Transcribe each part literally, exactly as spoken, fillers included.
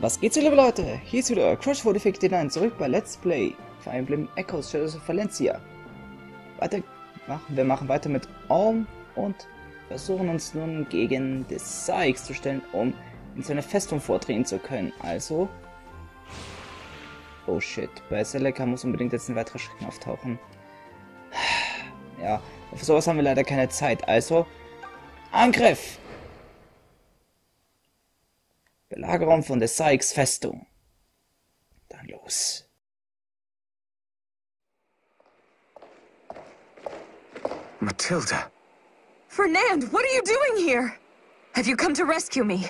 Was geht's, liebe Leute? Hier ist wieder Crash neunundvierzig zurück bei Let's Play Fire Emblem Echoes Shadows of Valencia. Weiter machen, wir machen weiter mit Alm und versuchen uns nun gegen des Sykes zu stellen, um in seine Festung vordringen zu können. Also... Oh shit, bei Celica muss unbedingt jetzt ein weiterer Schrecken auftauchen. Ja, für sowas haben wir leider keine Zeit, also... Angriff! Belagerung von des Sykes Festung. Dann los. Matilda. Fernand, what are you doing here? Have you come to rescue me?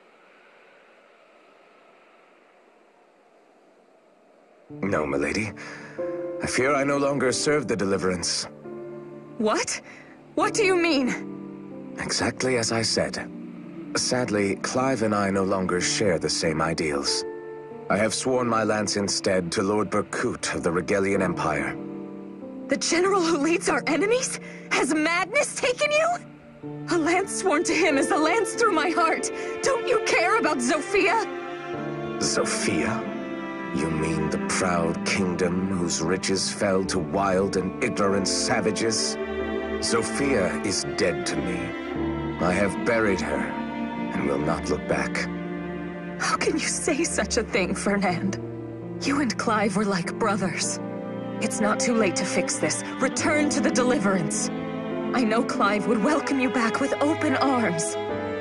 No, milady. I fear I no longer serve the Deliverance. What? What do you mean? Exactly as I said. Sadly, Clive and I no longer share the same ideals. I have sworn my lance instead to Lord Berkut of the Regalian Empire. The general who leads our enemies? Has madness taken you? A lance sworn to him is a lance through my heart. Don't you care about Zofia? Zofia? You mean the proud kingdom whose riches fell to wild and ignorant savages? Zofia is dead to me. I have buried her, and will not look back. How can you say such a thing, Fernand? You and Clive were like brothers. It's not too late to fix this. Return to the Deliverance. I know Clive would welcome you back with open arms.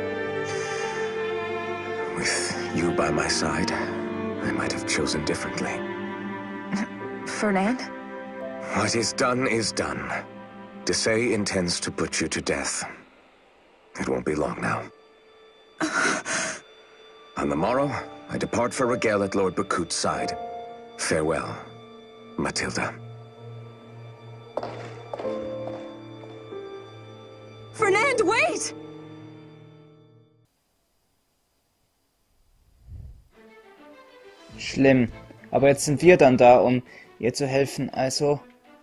With you by my side, I might have chosen differently. Fernand? What is done is done. Desai intends to put you to death. It won't be long now. On the morrow, I depart for Regale at Lord Berkut's side. Farewell, Matilda. Fernand, wait! Schlimm. Aber jetzt sind wir dann da, um ihr zu helfen, also...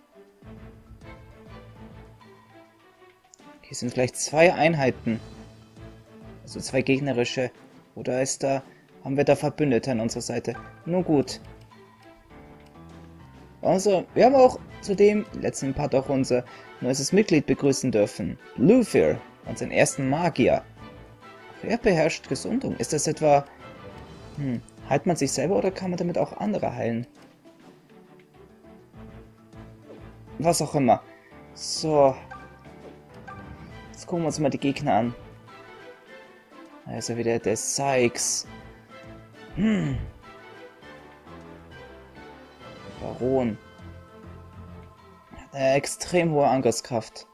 Hier sind vielleicht zwei Einheiten. Also zwei gegnerische. Oder ist da... Haben wir da Verbündete an unserer Seite? Nun gut. Also, wir haben auch zudem im letzten Part auch unser neues Mitglied begrüßen dürfen. Luther, unseren ersten Magier. Wer beherrscht Gesundung? Ist das etwa... Hm, heilt man sich selber oder kann man damit auch andere heilen? Was auch immer. So. Jetzt gucken wir uns mal die Gegner an. Also wieder der Sykes. Hm. Baron. Eine extrem hohe Angriffskraft.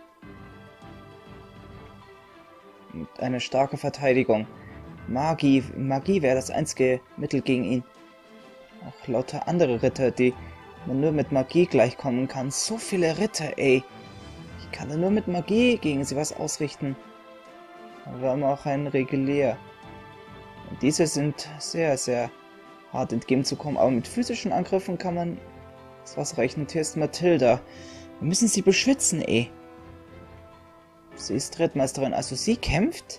Und eine starke Verteidigung. Magie, Magie wäre das einzige Mittel gegen ihn. Auch lauter andere Ritter, die man nur mit Magie gleichkommen kann. So viele Ritter, ey. Ich kann da nur mit Magie gegen sie was ausrichten. Aber wir haben auch einen Regulär. Und diese sind sehr, sehr hart entgegenzukommen. Aber mit physischen Angriffen kann man das was rechnen. Hier ist Matilda. Wir müssen sie beschützen, ey. Sie ist Rittmeisterin. Also sie kämpft?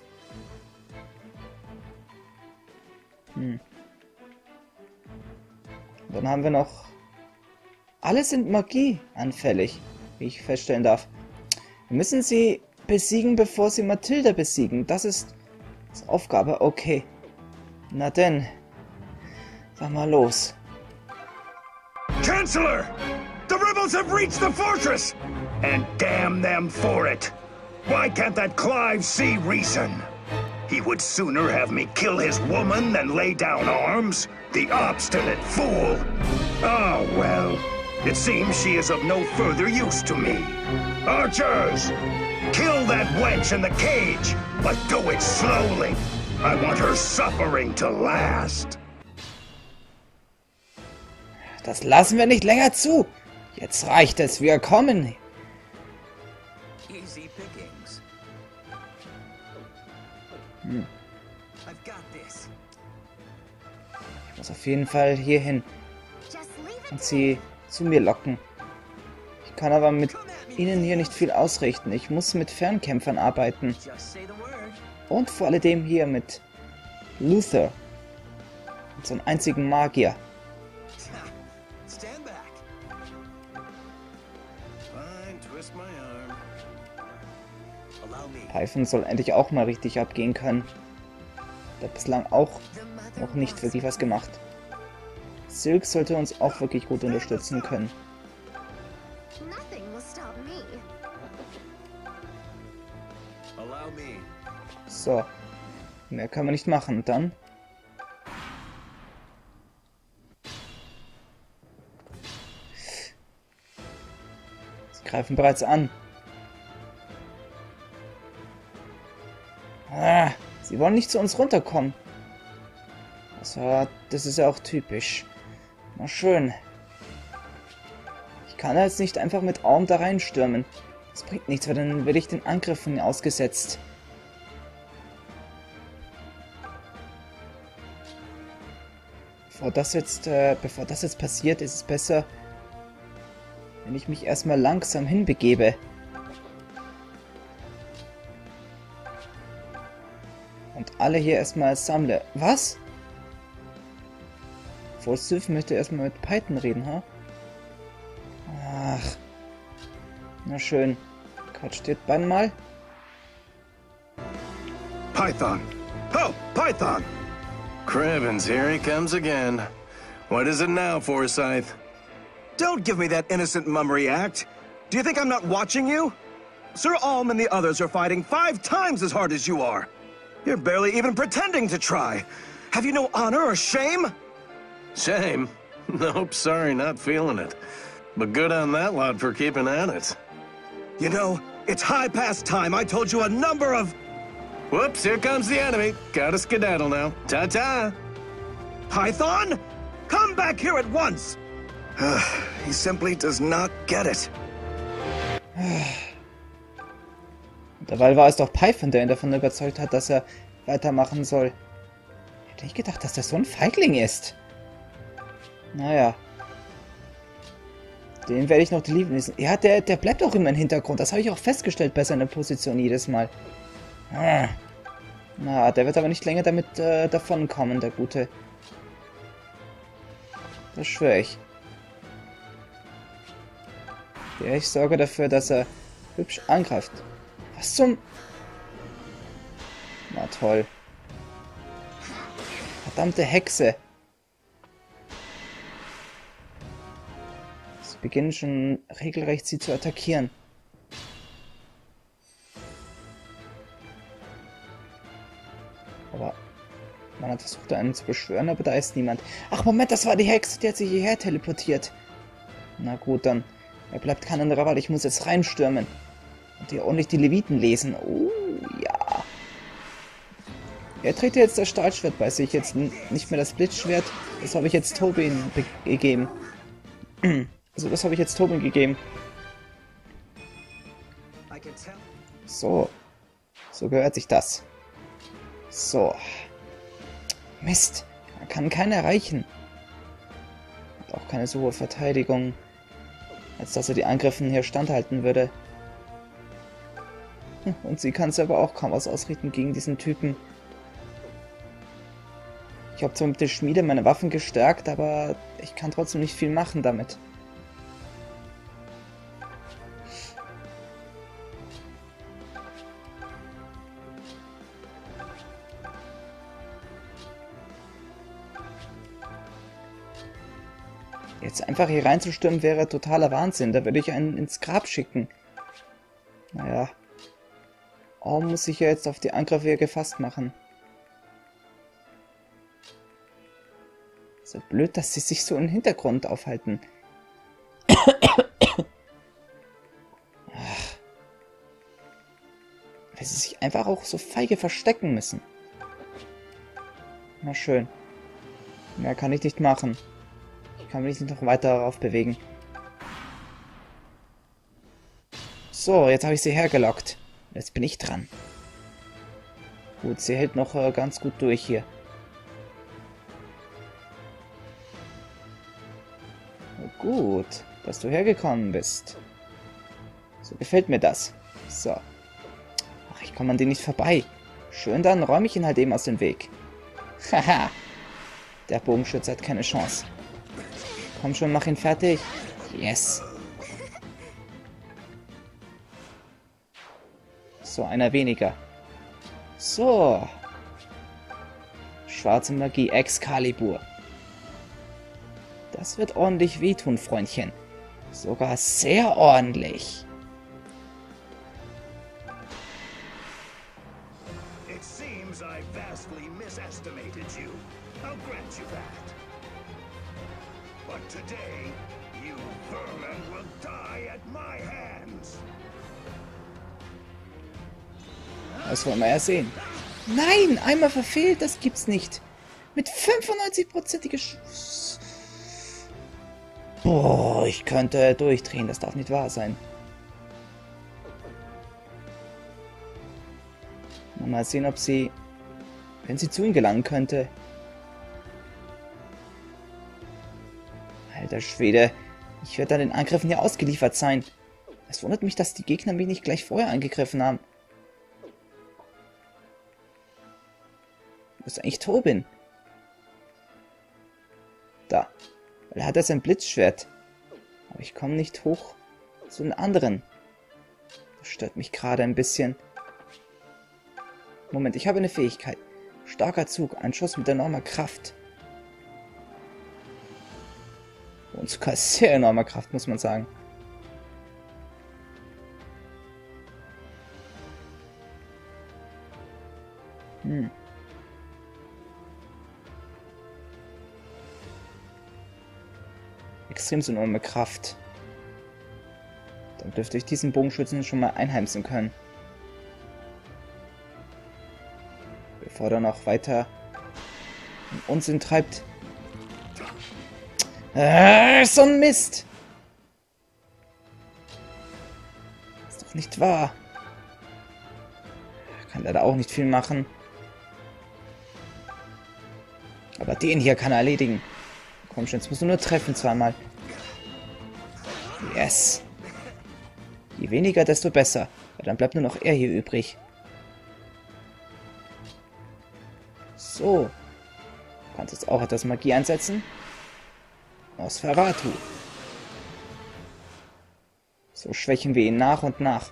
Hm. Dann haben wir noch... Alle sind Magie anfällig, wie ich feststellen darf. Wir müssen sie besiegen, bevor sie Matilda besiegen. Das ist die Aufgabe. Okay. Na denn. Sag mal los. Chancellor! The rebels have reached the fortress! And damn them for it! Why can't that Clive see reason? He would sooner have me kill his woman than lay down arms? The obstinate fool! Oh, well. It seems she is of no further use to me. Archers! Kill that wench in the cage, but do it slowly. I want her suffering to last. Das lassen wir nicht länger zu. Jetzt reicht es, wir kommen. Easy pickings. Hm. I've got this. Ich muss auf jeden Fall hier hin und sie zu mir locken. Ich kann aber mit ihnen hier nicht viel ausrichten. Ich muss mit Fernkämpfern arbeiten. Und vor allem hier mit Luther. So einen einzigen Magier. Stand back. Fine, twist my arm. Allow me. Python soll endlich auch mal richtig abgehen können. Der hat bislang auch noch nicht wirklich was gemacht. Silk sollte uns auch wirklich gut unterstützen können. Nothing will stop me. Allow me. So. Mehr kann man nicht machen. Dann. Sie greifen bereits an. Ah, sie wollen nicht zu uns runterkommen. Also, das ist ja auch typisch. Na schön. Ich kann jetzt nicht einfach mit Arm da reinstürmen. Das bringt nichts, weil dann werde ich den Angriffen ausgesetzt. Bevor das jetzt, äh, bevor das jetzt passiert, ist es besser, wenn ich mich erstmal langsam hinbegebe. Und alle hier erstmal sammle. Was? Forsif möchte erstmal mit Python reden, ha? Ach. Na schön. Quatscht jetzt beiden mal. Python! Oh, Python! Cravens, here he comes again. What is it now, Forsyth? Don't give me that innocent mummery act. Do you think I'm not watching you? Sir Alm and the others are fighting five times as hard as you are. You're barely even pretending to try. Have you no honor or shame? Shame? Nope, sorry, not feeling it. But good on that lot for keeping at it. You know, it's high past time I told you a number of... Whoops, here comes the enemy. Gotta skedaddle now. Ta-ta! Python? Come back here at once! He simply does not get it. Dabei war es doch Python, der ihn davon überzeugt hat, dass er weitermachen soll. Ich hätte nicht gedacht, dass der so ein Feigling ist. Naja. Den werde ich noch lieben wissen. Ja, der, der bleibt auch immer im Hintergrund. Das habe ich auch festgestellt bei seiner Position jedes Mal. Ah. Na, der wird aber nicht länger damit äh, davonkommen, der Gute. Das schwöre ich. Ja, ich sorge dafür, dass er hübsch angreift. Was zum... Na toll. Verdammte Hexe. Sie beginnen schon regelrecht, sie zu attackieren. Aber man hat versucht, einen zu beschwören, aber da ist niemand. Ach Moment, das war die Hexe, die hat sich hierher teleportiert. Na gut, dann. Er bleibt kein anderer Wahl, ich muss jetzt reinstürmen. Und hier ordentlich die Leviten lesen. Oh, ja. Er trägt jetzt das Stahlschwert bei sich, jetzt nicht mehr das Blitzschwert. Das habe ich jetzt Tobin gegeben. Also das habe ich jetzt Tobin gegeben. So. So gehört sich das. So. Mist. Man kann keinen erreichen. Hat auch keine so hohe Verteidigung, als dass er die Angriffen hier standhalten würde. Und sie kann selber auch kaum was ausrichten gegen diesen Typen. Ich habe zwar mit der Schmiede meine Waffen gestärkt, aber ich kann trotzdem nicht viel machen damit. Jetzt einfach hier reinzustürmen wäre totaler Wahnsinn. Da würde ich einen ins Grab schicken. Naja. Oh, muss ich ja jetzt auf die Angriffe hier gefasst machen. So blöd, dass sie sich so im Hintergrund aufhalten. Ach. Weil sie sich einfach auch so feige verstecken müssen. Na schön. Mehr kann ich nicht machen. Ich kann mich nicht noch weiter darauf bewegen. So, jetzt habe ich sie hergelockt. Jetzt bin ich dran. Gut, sie hält noch äh, ganz gut durch hier. Oh, gut, dass du hergekommen bist. So gefällt mir das. So. Ach, ich komme an den nicht vorbei. Schön, dann räume ich ihn halt eben aus dem Weg. Haha. Der Bogenschütze hat keine Chance. Komm schon, mach ihn fertig. Yes. So, einer weniger. So. Schwarze Magie, Excalibur. Das wird ordentlich wehtun, Freundchen. Sogar sehr ordentlich. It seems I vastly misestimated you. I'll grant you that. But today, you vermin will die at my hands. Das wollen wir ja sehen. Nein, einmal verfehlt, das gibt's nicht. Mit fünfundneunzig-prozentiger Schuss. Boah, ich könnte durchdrehen, das darf nicht wahr sein. Mal sehen, ob sie, wenn sie zu ihm gelangen könnte. Alter Schwede, ich werde an den Angriffen hier ausgeliefert sein. Es wundert mich, dass die Gegner mich nicht gleich vorher angegriffen haben. Wo ist eigentlich Tobin? Da. Weil er hat jetzt ein Blitzschwert. Aber ich komme nicht hoch zu den anderen. Das stört mich gerade ein bisschen. Moment, ich habe eine Fähigkeit. Starker Zug, ein Schuss mit enormer Kraft. Und sogar sehr enormer Kraft, muss man sagen. Hm. Extrem enorme Kraft. Dann dürfte ich diesen Bogenschützen schon mal einheimsen können. Bevor er noch weiter Unsinn treibt. Äh, so ein Mist! Ist doch nicht wahr. Kann leider auch nicht viel machen. Aber den hier kann er erledigen. Komm schon, jetzt musst du nur treffen zweimal. Yes. Je weniger, desto besser. Weil dann bleibt nur noch er hier übrig. So. Du kannst jetzt auch etwas Magie einsetzen. Nosferatu. So schwächen wir ihn nach und nach.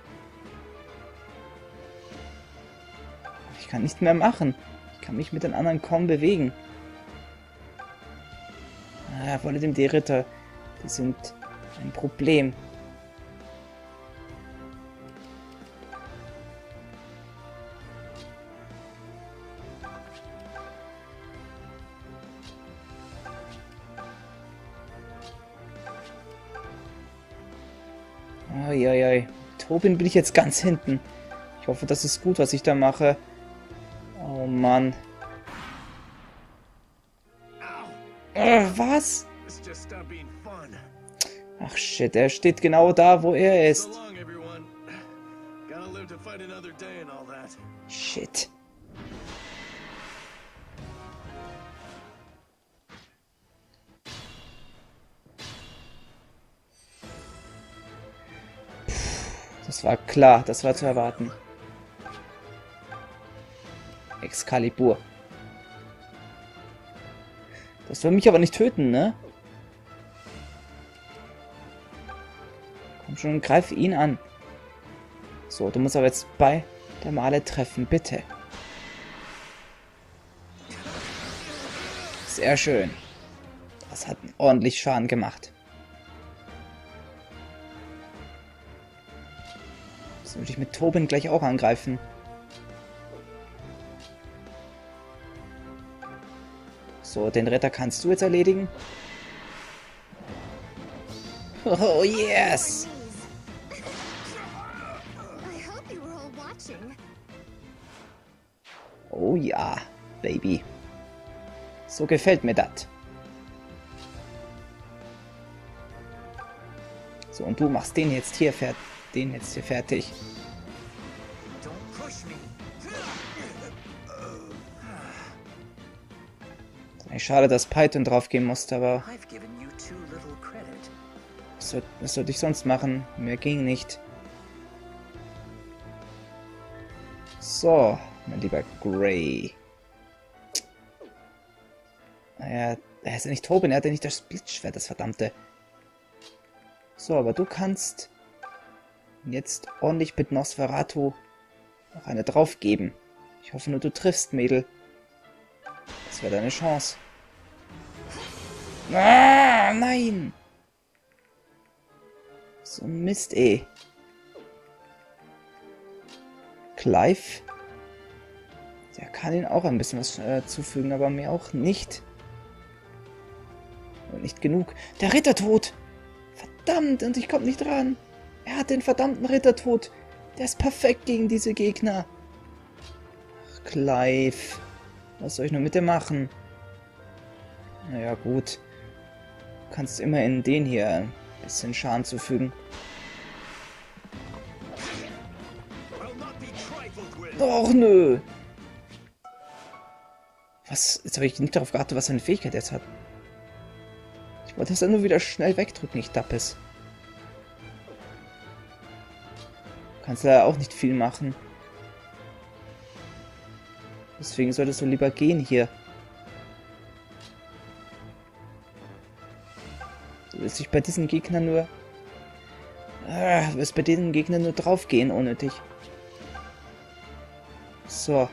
Ich kann nicht mehr machen. Ich kann mich mit den anderen kaum bewegen. Ah, vor allem die Ritter. Die sind ein Problem. Uiuiui. Tobin bin ich jetzt ganz hinten. Ich hoffe, das ist gut, was ich da mache. Oh Mann. Äh, was? Ach shit, er steht genau da, wo er ist. Shit. Das war klar, das war zu erwarten. Excalibur. Das soll mich aber nicht töten, ne? Komm schon, greif ihn an. So, du musst aber jetzt bei der Male treffen, bitte. Sehr schön. Das hat ordentlich Schaden gemacht. Das würde ich mit Tobin gleich auch angreifen. So, den Retter kannst du jetzt erledigen. Oh, yes! Oh ja, Baby. So gefällt mir das. So, und du machst den jetzt hier fertig. Den jetzt hier fertig. Schade, dass Python drauf gehen musste, aber was, soll, was sollte ich sonst machen? Mehr ging nicht. So, mein lieber Gray. Er, er ist ja nicht Tobin, er hat ja nicht das Blitzschwert, das verdammte. So, aber du kannst jetzt ordentlich mit Nosferatu noch eine draufgeben. Ich hoffe nur, du triffst, Mädel. Das wäre deine Chance. Ah, nein! So ein Mist, ey. Clive? Der kann ihnen auch ein bisschen was äh, zufügen, aber mir auch nicht. Und nicht genug. Der Rittertod! Verdammt, und ich komme nicht ran. Er hat den verdammten Rittertod. Der ist perfekt gegen diese Gegner. Ach, Clive. Was soll ich nur mit dir machen? Naja, gut. Du kannst immerhin den hier ein bisschen Schaden zufügen. Och, nö. Was? Jetzt habe ich nicht darauf geachtet, was seine Fähigkeit jetzt hat. Ich wollte das dann nur wieder schnell wegdrücken, ich Dappes. Du kannst leider auch nicht viel machen. Deswegen solltest du lieber gehen hier. Du wirst dich bei diesen Gegnern nur... Ah, du wirst bei diesen Gegnern nur draufgehen, unnötig. So.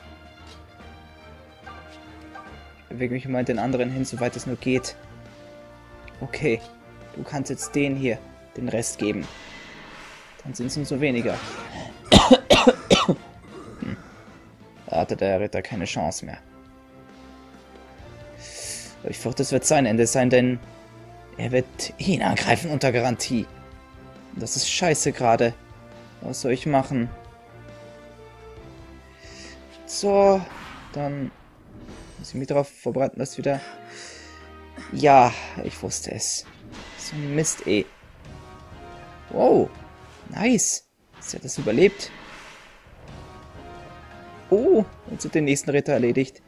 Ich bewege mich mal den anderen hin, soweit es nur geht. Okay. Du kannst jetzt den hier, den Rest geben. Dann sind es umso weniger. hm. Da hatte der Ritter keine Chance mehr. Ich fürchte, das wird sein Ende sein, denn er wird ihn angreifen unter Garantie. Das ist scheiße gerade. Was soll ich machen? So, dann muss ich mich darauf vorbereiten, dass wieder... Ja, ich wusste es. So ein Mist, eh. Wow, nice. Sie hat das überlebt. Oh, jetzt wird den nächsten Ritter erledigt.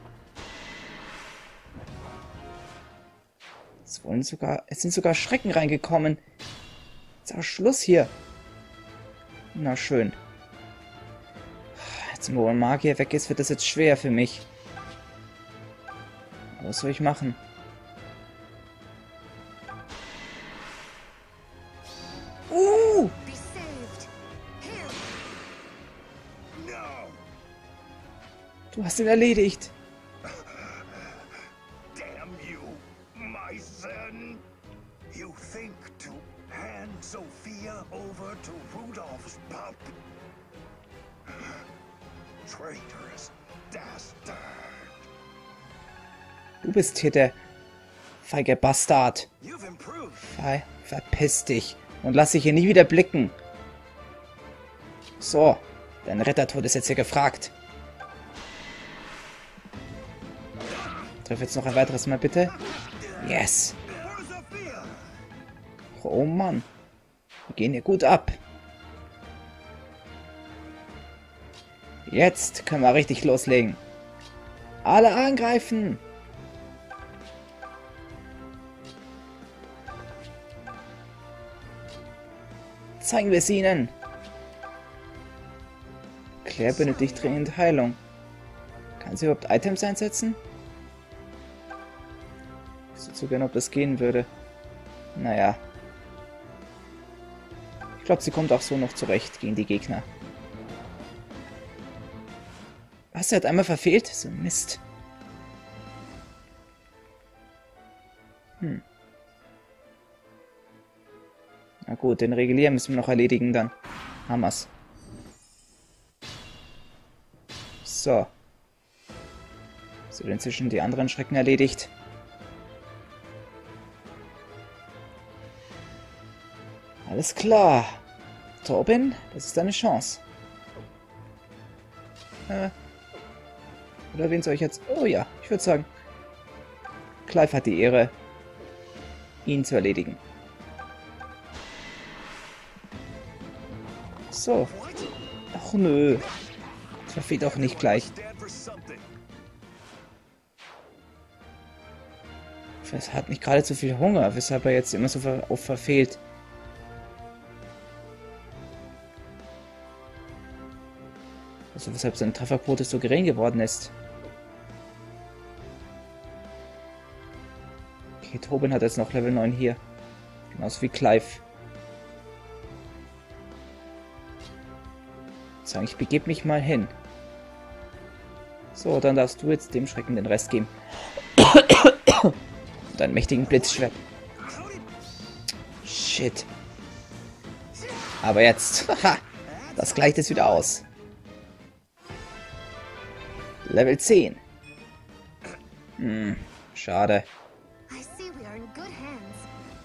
Es wollen sogar, es sind sogar Schrecken reingekommen. Jetzt auch Schluss hier. Na schön. Jetzt, wo ein Magier weg ist, wird das jetzt schwer für mich. Was soll ich machen? Uh! Du hast ihn erledigt. Damn you, my son. You think to hand Sophia over to Rudolph's pup? Traitorous dastard. Du bist hier der feige Bastard. Ver verpiss dich und lass dich hier nie wieder blicken. So, dein Rittertod ist jetzt hier gefragt. Treff jetzt noch ein weiteres Mal, bitte. Yes. Oh Mann. Wir gehen hier gut ab. Jetzt können wir richtig loslegen. Alle angreifen. Zeigen wir es ihnen. Claire benötigt dringend Heilung. Kann sie überhaupt Items einsetzen? Ich wüsste so gerne, ob das gehen würde. Naja. Ich glaube, sie kommt auch so noch zurecht gegen die Gegner. Was, er hat einmal verfehlt? So ein Mist. Hm. Na gut, den Regulier müssen wir noch erledigen dann. Haben wir's. So. So, inzwischen die anderen Schrecken erledigt. Alles klar. Tobin, das ist deine Chance. Äh. Oder wen soll ich jetzt... Oh ja, ich würde sagen, Clive hat die Ehre, ihn zu erledigen. So. Ach nö. Das verfehlt auch nicht gleich. Er hat nicht gerade zu viel Hunger, weshalb er jetzt immer so ver oft verfehlt. Also weshalb seine Trefferquote so gering geworden ist. Okay, Tobin hat jetzt noch Level neun hier. Genauso wie Clive. So, ich begebe mich mal hin. So, dann darfst du jetzt dem Schrecken den Rest geben. Deinen mächtigen Blitzschwert. Shit. Aber jetzt. Haha. Das gleicht es wieder aus. Level zehn. Hm, schade. I see we are in good hands.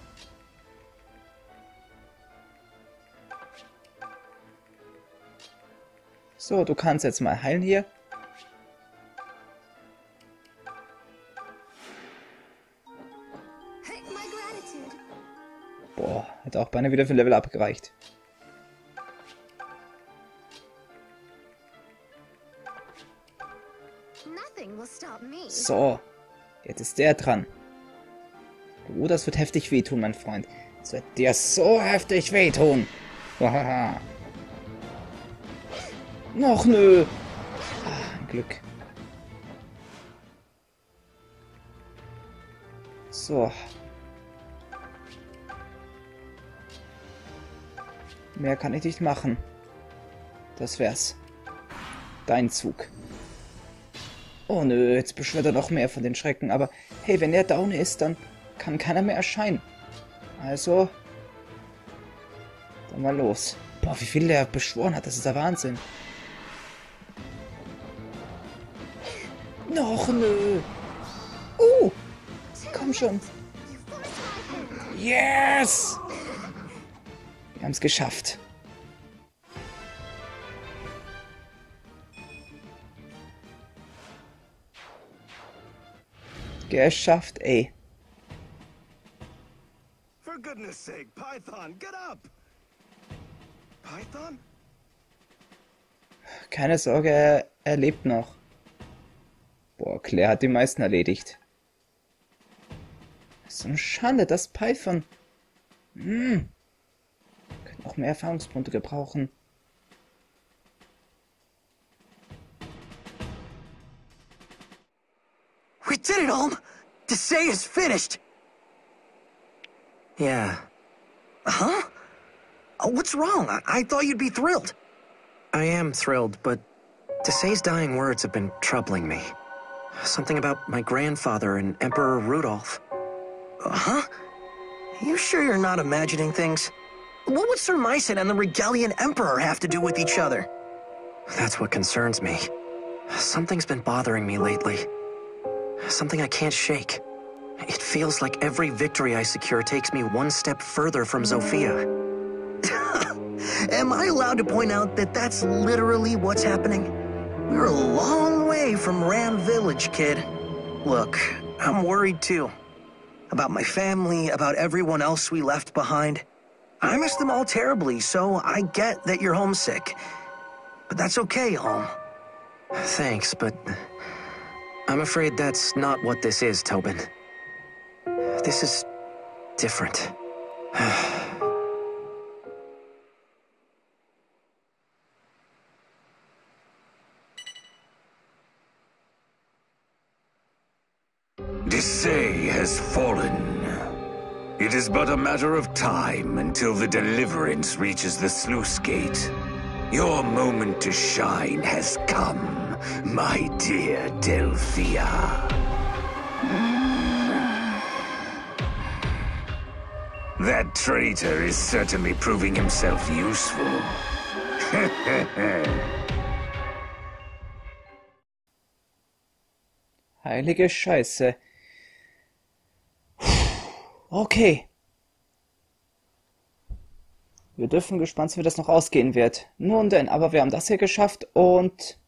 So, du kannst jetzt mal heilen hier. Hey, my gratitude. Boah, hat auch beinahe wieder für Level Up gereicht. Nothing will stop me. So, jetzt ist der dran. Oh, das wird heftig wehtun, mein Freund. Das wird dir so heftig wehtun. Hahaha. Noch nö. Ah, ein Glück. So. Mehr kann ich nicht machen. Das wär's. Dein Zug. Oh nö, jetzt beschwört er noch mehr von den Schrecken. Aber hey, wenn er down ist, dann kann keiner mehr erscheinen. Also, dann mal los. Boah, wie viel der beschworen hat, das ist der Wahnsinn. Noch nö. Uh, komm schon. Yes! Wir haben es geschafft. Geschafft, ey. For goodness sake, Python, get up! Python? Keine Sorge, er, er lebt noch. Boah, Claire hat die meisten erledigt. So eine Schande, das Python. Hm. Können noch mehr Erfahrungspunkte gebrauchen. We did it, Olm! Desai is finished! Yeah. Huh? Oh, what's wrong? I, I thought you'd be thrilled. I am thrilled, but Desai's dying words have been troubling me. Something about my grandfather and Emperor Rudolph. Uh-huh? You sure you're not imagining things? What would Sir Mycen and the Regalian Emperor have to do with each other? That's what concerns me. Something's been bothering me lately. Something I can't shake. It feels like every victory I secure takes me one step further from Zofia. Am I allowed to point out that that's literally what's happening? We're a long way from Ram Village, kid. Look, I'm worried too. About my family, about everyone else we left behind. I miss them all terribly, so I get that you're homesick. But that's okay, home. Thanks, but I'm afraid that's not what this is, Tobin. This is different. Desai has fallen. It is but a matter of time until the Deliverance reaches the sluice gate. Your moment to shine has come, my dear Delphia. That traitor is certainly proving himself useful. Heilige Scheiße. Okay. Wir dürfen gespannt sein, wie das noch ausgehen wird. Nun denn, aber wir haben das hier geschafft und...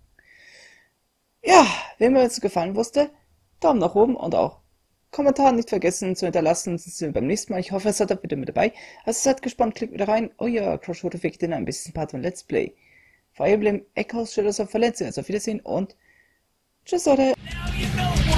Ja, wem mir jetzt gefallen wusste, Daumen nach oben und auch Kommentar nicht vergessen zu hinterlassen. Das sehen wir beim nächsten Mal. Ich hoffe, ihr seid wieder mit dabei. Also seid gespannt, klickt wieder rein. Oh ja, Crush Roto Weg, ein bisschen Part von Let's Play. Fire Emblem Echoes Shadows of Valencia. Also auf Wiedersehen und tschüss, Leute.